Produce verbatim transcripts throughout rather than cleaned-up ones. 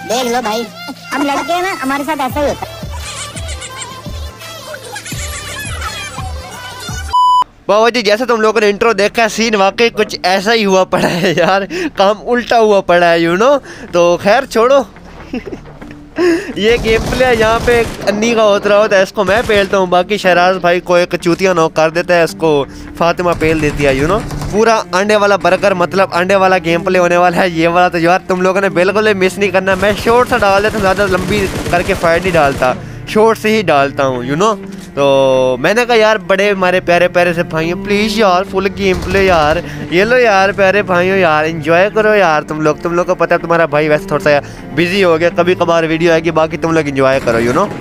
देख लो भाई, हम लड़के हैं ना, हमारे साथ ऐसा ही होता है। बाबा जी जैसे तुम लोगों ने इंट्रो देखा, सीन वाकई कुछ ऐसा ही हुआ पड़ा है यार, काम उल्टा हुआ पड़ा है यू नो। तो खैर छोड़ो ये गेम प्ले है, यहाँ पे अन्नी का होता होता है, इसको मैं पेलता हूँ, बाकी शहराज भाई को एक चूतिया नॉक कर देता है, इसको फातिमा पेल देती है यू नो। पूरा अंडे वाला बर्गर, मतलब अंडे वाला गेम प्ले होने वाला है ये वाला। तो यार तुम लोगों ने बिल्कुल मिस नहीं करना। मैं शॉर्ट सा डाल देता, ज़्यादा लंबी करके फाइट नहीं डालता, शॉर्ट से ही डालता हूँ यू नो। तो मैंने कहा यार बड़े हमारे प्यारे प्यारे से भाइयों, प्लीज़ यार फुल गेम प्ले यार, ये लो यार प्यारे भाइयों यार, एंजॉय करो यार तुम लोग। तुम लोग को पता है तुम्हारा भाई वैसे थोड़ा सा बिजी हो गया, कभी कभार वीडियो आएगी, बाकी तुम लोग एंजॉय करो you know.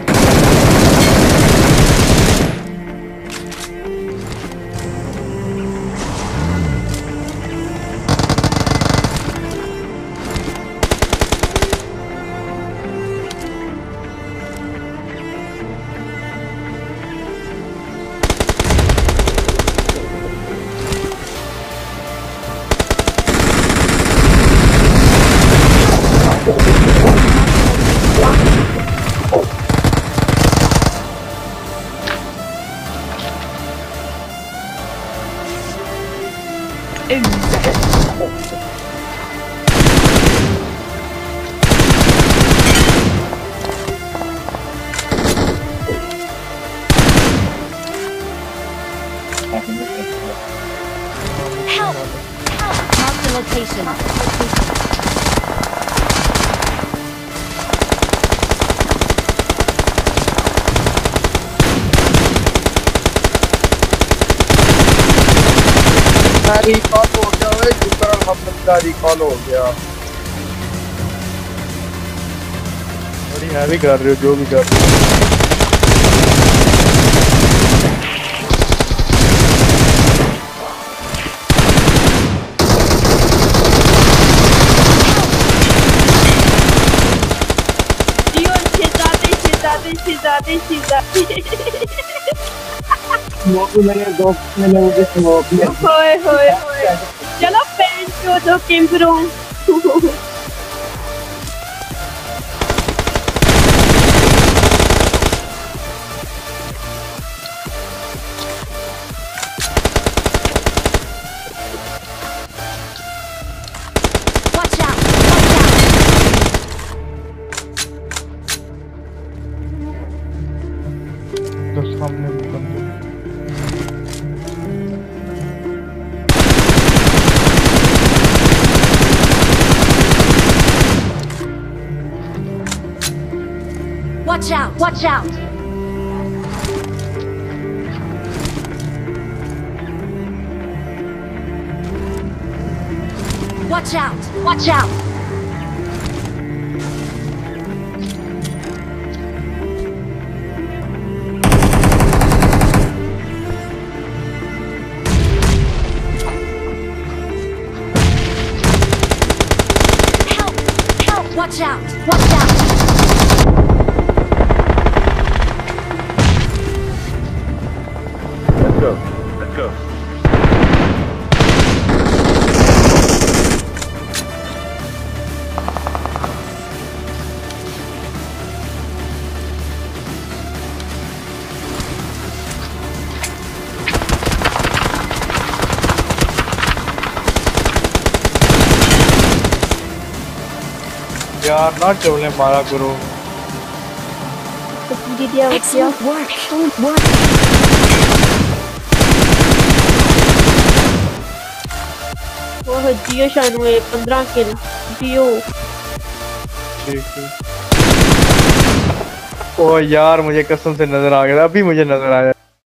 Help! Help! Mark the location. Recall हो गया है, शुक्र अल्हम्दुलिल्लाह रिकॉल हो गया। बड़ी हैवी कर रहे हो जो भी कर रहे हो। स्मोक मेरे दोस्त ने मुझे स्मोक में होए होए होए चलो पेन जो दो कैंपरो Watch out! Watch out! तो सामने बंदे Watch out! Watch out! Watch out! Watch out! Help! Help! Watch out! Watch out! Let's go. Let's go. यार ना चोले मारा करो। Excellent work! Excellent work! वो जियो शान हुए पंद्रह किल जियो। ठीक है। ओ यार मुझे कसम से नजर आ गया, अभी मुझे नजर आया।